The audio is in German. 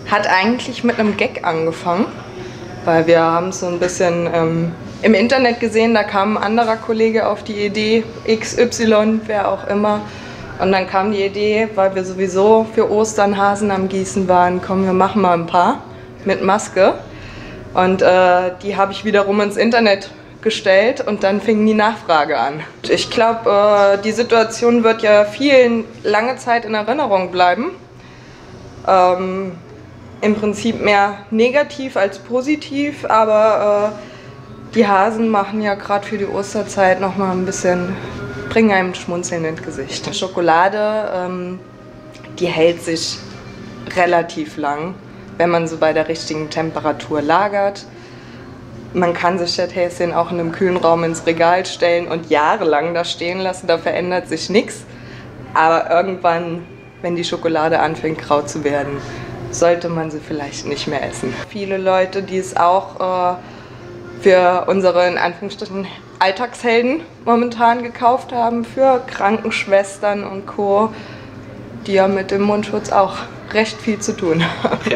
Hat eigentlich mit einem Gag angefangen, weil wir haben es so ein bisschen im Internet gesehen, da kam ein anderer Kollege auf die Idee, XY, wer auch immer. Und dann kam die Idee, weil wir sowieso für Ostern Hasen am Gießen waren, komm, wir machen mal ein paar mit Maske. Und die habe ich wiederum ins Internet gestellt und dann fing die Nachfrage an. Ich glaube, die Situation wird ja vielen lange Zeit in Erinnerung bleiben. Im Prinzip mehr negativ als positiv, aber die Hasen machen ja gerade für die Osterzeit nochmal ein bisschen, bringen einem Schmunzeln ins Gesicht. Schokolade, die hält sich relativ lang, wenn man sie bei der richtigen Temperatur lagert. Man kann sich das Häschen auch in einem kühlen Raum ins Regal stellen und jahrelang da stehen lassen, da verändert sich nichts. Aber irgendwann, wenn die Schokolade anfängt grau zu werden, sollte man sie vielleicht nicht mehr essen. Viele Leute, die es auch für unsere, in Anführungsstrichen, Alltagshelden momentan gekauft haben, für Krankenschwestern und Co., die haben mit dem Mundschutz auch recht viel zu tun.